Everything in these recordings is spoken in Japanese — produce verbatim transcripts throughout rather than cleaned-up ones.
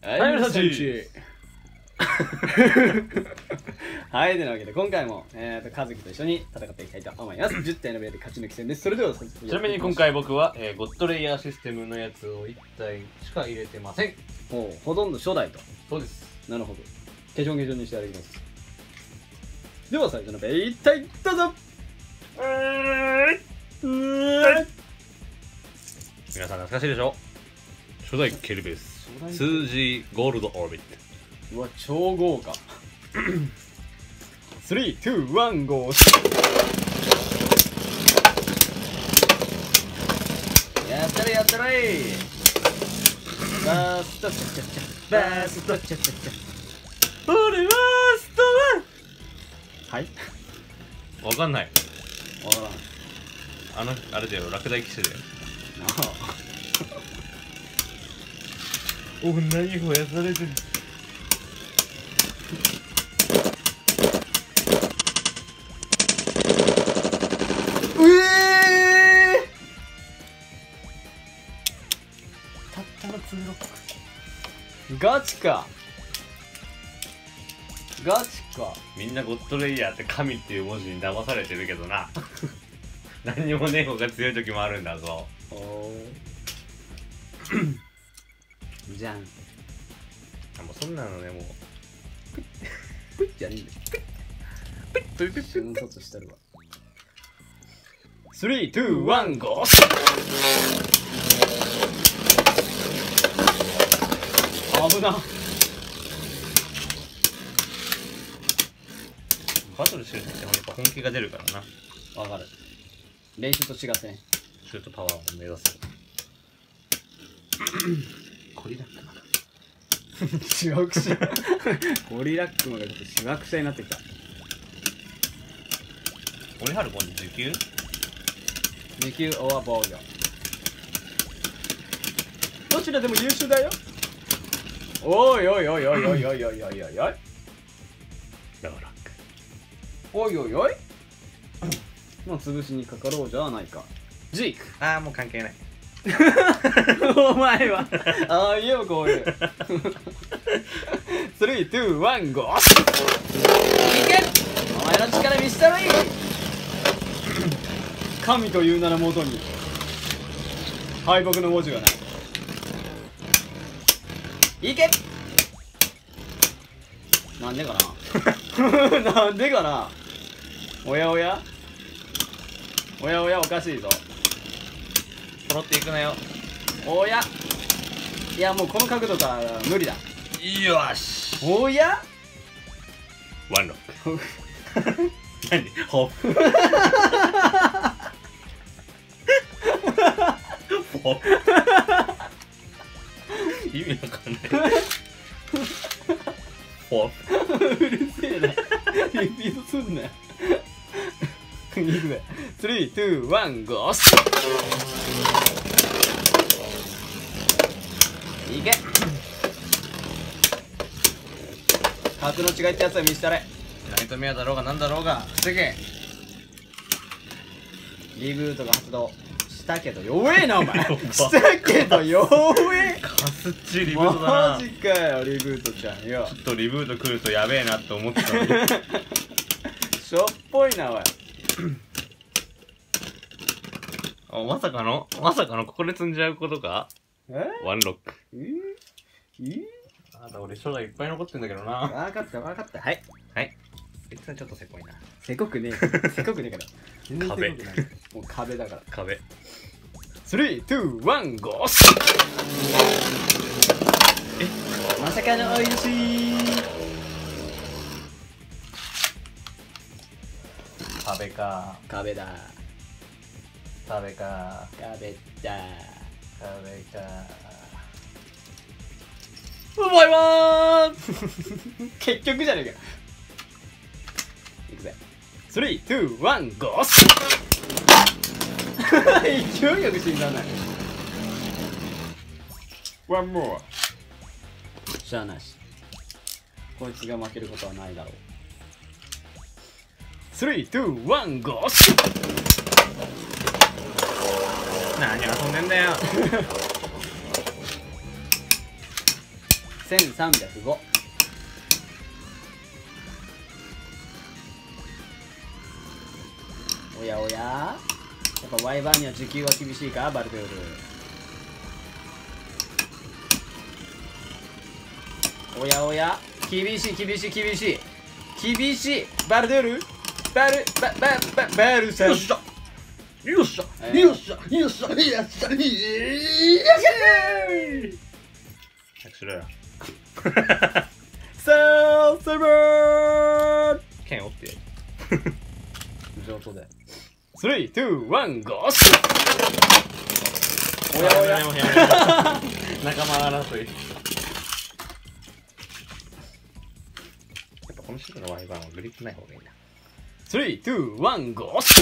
はい、皆さんちはい、というわけで今回も、えー、と和樹と一緒に戦っていきたいと思います。じゅってんのベルで勝ち抜き戦です。それではちなみに今回僕は、えー、ゴッドレイヤーシステムのやつをいったいしか入れてません。 もうほとんど初代と。 そうです。 なるほど。ケチョンケチョンにしてやります。では最初のベルいったいどうぞ。うー皆さん懐かしいでしょ。初代ケルベス数字ゴールドオービット。 うわ、超豪華。スリー、ツー、ワン、ゴー。やったれやったれ。バーストチャチャチャ、バーストチャチャチャ。俺はストワン。はい、 わかんない。 わからん。 あのあれだよ、ラクダ騎士だよ。 ああ、 女にほやされてる。 うえー、たったのツーロック。ガチかガチか。 みんなゴッドレイヤーって神っていう文字に騙されてるけどな。何にもねえ方が強い時もあるんだぞ。 おーじゃん。 あ、もうそんなのね、もうプッじゃねえんだよ。プップップッ瞬殺してるわ。スリー、ツー、ワン、ゴー。危な。 バトルしてる時ってやっぱ本気が出るからな。 わかる。練習と違ってね。 シュートパワーを目指す。 ゴリラックマがしわくしゃ。ゴリラックマがちょっとしわくしゃになってきた。 俺春子にじゅうきゅう？ 時給オア防御。どちらでも優秀だよ。おいおいおいおいおいおいおいおいおいおい。 ローラック。 おいおいおい。まあ潰しにかかろうじゃないか。ジーク。 ああ、もう関係ない。 お前はああ言えばこういうスリー、ツー、ワン、ゴー。いけ。お前の力見せたらいい。神という名のもとに敗北の文字がない。いけ。なんでかな。なんでかな。おやおやおやおや、おかしいぞ。 揃っていくなよ。 おや、いやもうこの角度から無理だ。 よし。 おやワンロック。何ホップ。ホップ。意味わかんない。ホップ。 うるせえな。リピートすんなよ。いくぜ。スリー、ツー、ワン、ゴー。いけ。格の違いってやつは見せたれ。 ナイトメアだろうがなんだろうが防げ。 リブートが発動したけど弱えなお前。したけど弱え。 カスっちリブートだな。 マジかよリブートちゃんよ。 ちょっとリブート来るとやべえなって思ってたのに。 しょっぽいなおい。 あ、まさかのまさかのここで積んじゃうことか。 えワンロック。 ええあなた俺初代いっぱい残ってんだけどな。 分かった分かった。はいはい。いつはちょっとせこいな。 せこくねえ。せこくねえから。全然せこくない。もう壁だから。 壁。 スリー、ツー、ワン、ゴー。え、まさかのおいしい。 壁か。 壁だ。 壁か。 壁だ。 壁か。 うまいわー。結局じゃねえか。いくぜ。スリー、ツー、ワン、ゴー。勢いよく死んだない。ワンモア。しゃあなし。こいつが負けることはないだろう。スリー、ツー、ワン、ゴー。 何遊んでんだよ。 せんさんびゃくご。おやおや、やっぱワイバーには時給は厳しいか、バルドゥール。おやおや、厳しい厳しい厳しい厳しい。バルドゥール、バルババババルさん。 よっしゃよっしゃえーよっしゃよっしゃよっしゃよっしゃよっしゃ早くしろよ。 さあセブン剣折ってやる。 上等だよ。スリー、ツー、ワン、ゴース。おやおや、 仲間争い。やっぱこの人のワイバーはグリップない方がいいな。 スリー、ツー、ワン、ゴース。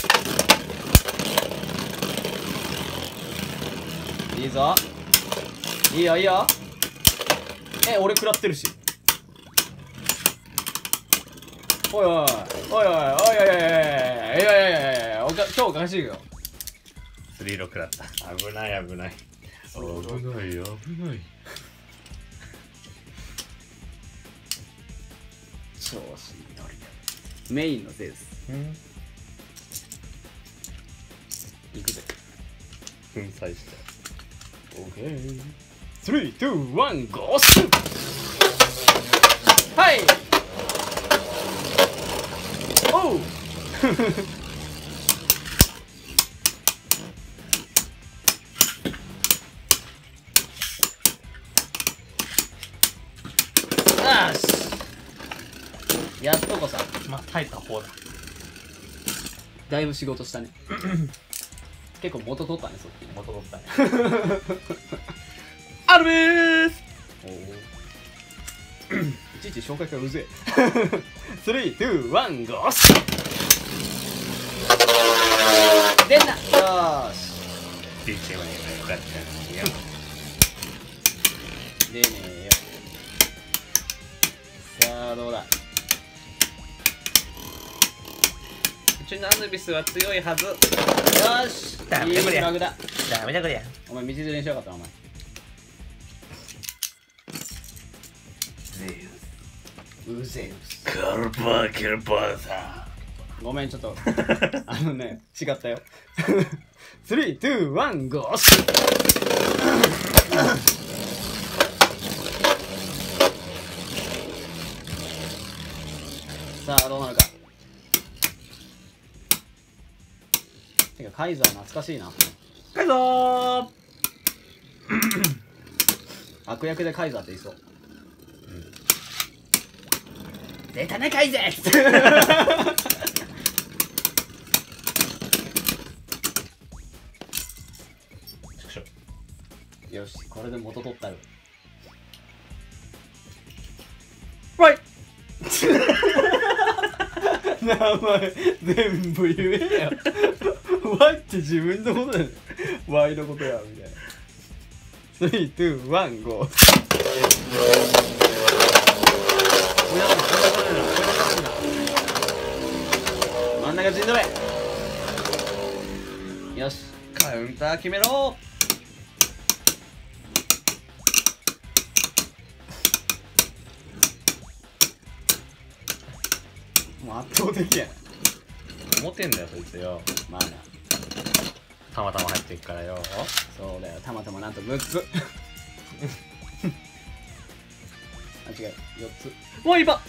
いいぞ、いいよいいよ。え、俺食らってるし。おいおいおいおいおいおいおいおいおいおいおいおいおい、今日おかしいよ。 スリーロックだった。危ない危ない。危ない危ない。 調子に乗りメインのせいです。いくぜ。 粉砕して。 オッケー。スリー、ツー、ワン、ゴース。はい。おう。よし。やっとこさ。 まあ耐えた方だ。 だいぶ仕事したね。結構元取ったね、そっち。 元取ったね。 アルビース。おお。いちいち紹介がうぜえ。スリー、ツー、ワン、ゴース。出んな。よーし。 ビーチはね、ガッチャン。いや。 出ねえよ。さあ、どうだ。 うちのアヌビスは強いはず。 よーし。 ダメだこりゃいいフラグだ。 ダメだこりゃ。 お前道連れにしようかったな、お前。うぜえ。 カルパーキルパーさ。 ごめん、ちょっと。あのね、違ったよ。スリー、ツー、ワン、ゴース。さあ、どうなるか。てか、カイザー懐かしいな。 カイザー。 悪役でカイザーって言いそう。出たね、カイゼよし、これで元取ったる。わい名前全部言えよ。わいって自分のことだよ。わいのことや、みたいな。スリー、ツー、ワン、ゴー。真ん中陣取れ。よし、 カウンター決めろ。 もう圧倒的やな。 思ってんだよそいつよ。 まあな、 たまたま入っていくからよ。 そうだよ、たまたまなんとむっつ。あ、違う、よっつ。 ワイバ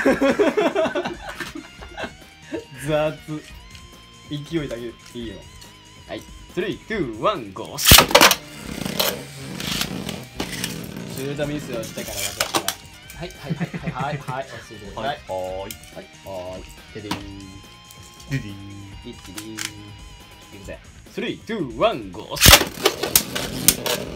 雑。勢いだけいいよ。はい、スリー、ツー、ワン、ゴース。シュートミスをしてから私ははいはいはいはいはいはい、落ち着いてください。 はいはーい。 はいはい、デディーンディディー。 ディッディディーン。いくぜ。スリー、ツー、ワン、ゴース。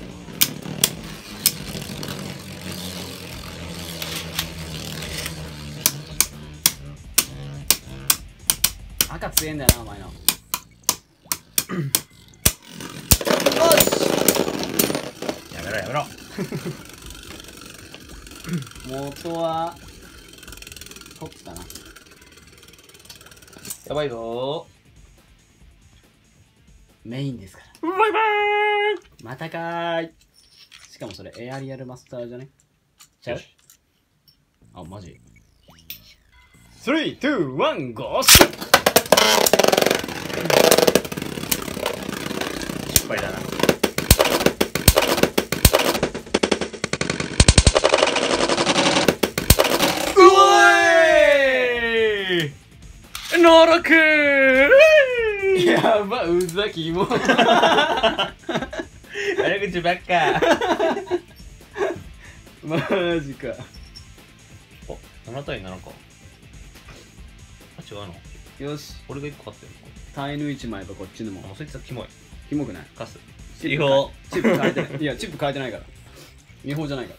赤強えんだよな、お前の。よし。 やめろやめろ。 元はトップかな。 やばいぞメインですから。 ー。バイバーイ。 またかーい。しかもそれエアリアルマスターじゃね。 ちゃう？あ、マジ。スリー、ツー、ワン、ゴー！失敗だな。 うおーい！ ノロクー！ やば、うざきも。 悪口ばっか。 マジか。 お、ななたいななか。あ、違うの。 よし。 俺がいっこ勝ってるの。 タイヌいち枚とこっちのも。 あ、そいつはキモい。 キモくない？ カス。 チップ変えチップ変えてない。いや、チップ変えてないから。違法じゃないから。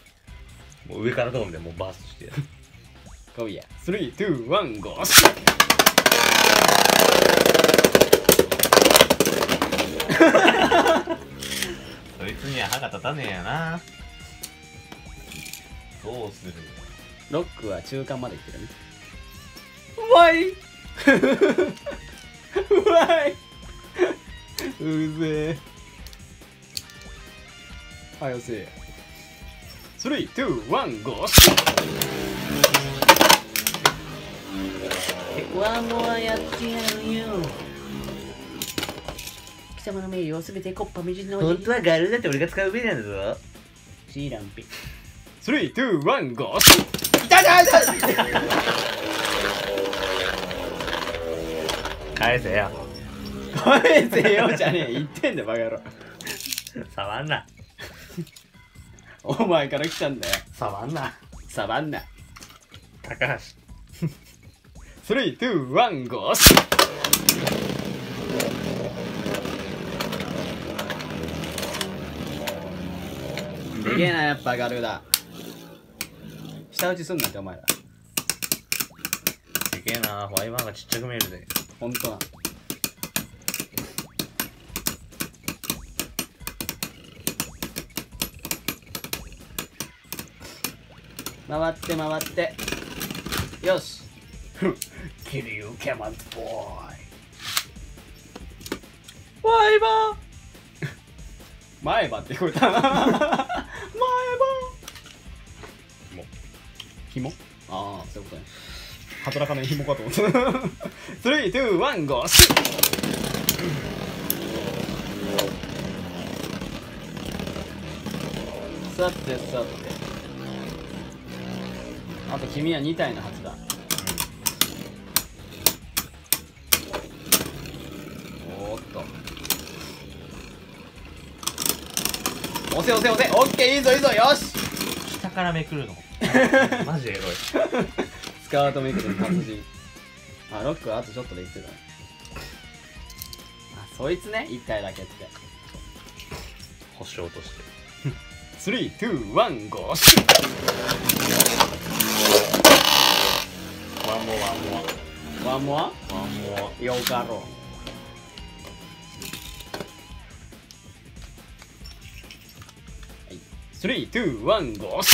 もう上からドームでもうバーストしてやる。 ゴーや。スリー、ツー、ワン、ゴー！ そいつには歯が立たねえやな。どうする？ ロックは中間までいってるね。わいうわいうぜえ。はよせえ。スリー、ツー、ワン、ゴー！ワンモアやってやるよ。貴様の名誉をすべてコッパみじんの本当はガルだって俺が使うべきなんだぞ。 シーランピ。スリー、ツー、ワン、ゴー！痛い痛い痛い！ 返せよ。 返せよじゃねえ。言ってんだバカ野郎。 触んな。 お前から来たんだよ。 触んな。 サバンナ。 高橋。 スリー、ツー、ワン、ゴー！でけえな、やっぱガルだ。下打ちすんなってお前ら。 でけえな、ワイバーがちっちゃく見えるで。 ほんとな。回って回って。よし。Kill you, come on, boy. ワイバー前歯って聞こえた。前歯ひもああ、そういうことね。働かないひもかと思った。スリー、ツー、ワン、ゴー！さてさて。あと君はに体のはずだ。おーっと。押せ押せ押せ！オッケー、いいぞいいぞ！よし！ 下からめくるの。マジエロい。 スカートめくるの達人。あ、ロックはあとちょっとで言ってたね。あ、そいつね、いっ体だけって。 保証として。 スリー、ツー、ワン、ゴー！ ワンモアワンモア。 ワンモア？ ワンモア。 よかろう。スリー、ツー、ワン、ゴー！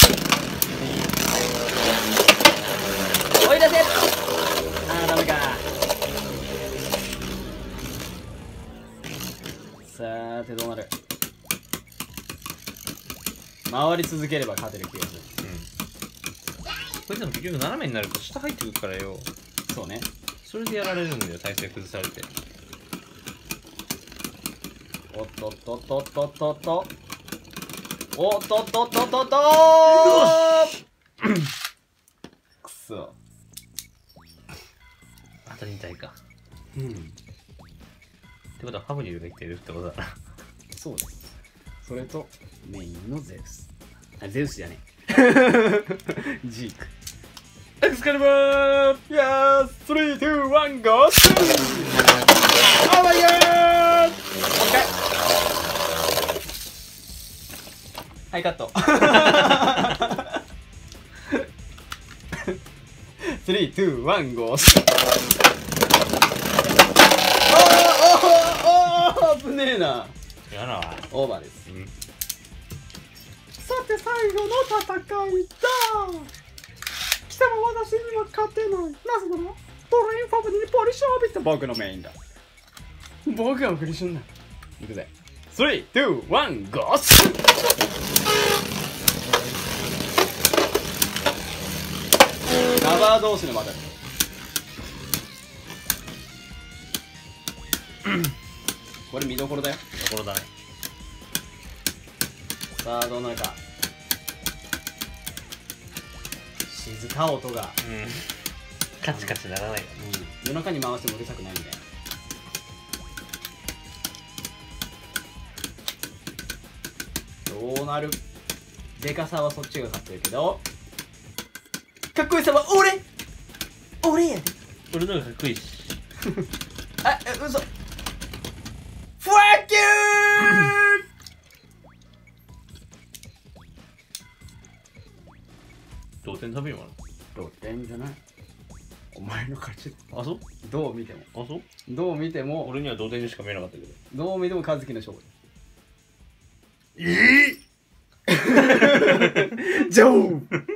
追い出せ！あー、ダメか。さーてどうなる？回り続ければ勝てる気がする。 こいつでも結局斜めになると下入ってくるからよ。 そうね。 それでやられるんだよ、体勢崩されて。 おっとっとっとっとっとっと。おっとっとっとっとっとーくそ。 あとに体か。 うん。 ってことはファブリルが生きてるってことだな。 そうです。それとメインのゼウス。あ、ゼウスじゃねえ。ジーク。エクスカリバー！いやー、スリー、ツー、ワン、ゴー！オーマイガー！もう一回。はい、カット。スリー、ツー、ワン、ゴー！おーおーおー危ねえな。 やだわ。 オーバーです。 うん。 さて最後の戦いだ。貴様私には勝てない。なぜならトレインファブリーにポリシャーを浴びて僕のメインだ。僕が送りしんな。いくぜ。スリー、ツー、ワン、ゴー！ サバ同士のバトル。これ見どころだよ。 ところだね。 さあどうなるか。静か音が、 うんカチカチならないよ。 うん、夜中に回してもうるさくないみたいな。どうなる。でかさはそっちが勝ってるけど、かっこよさは俺俺やで。 俺の方がかっこいいし。 あ、え、嘘。ファッキュー。 同点食べようか同点じゃない。お前の勝ち。 な。あ、そうどう見ても。 あ、そうどう見ても。 俺には同点にしか見えなかったけど。 どう見ても和樹の勝利。 ええジョー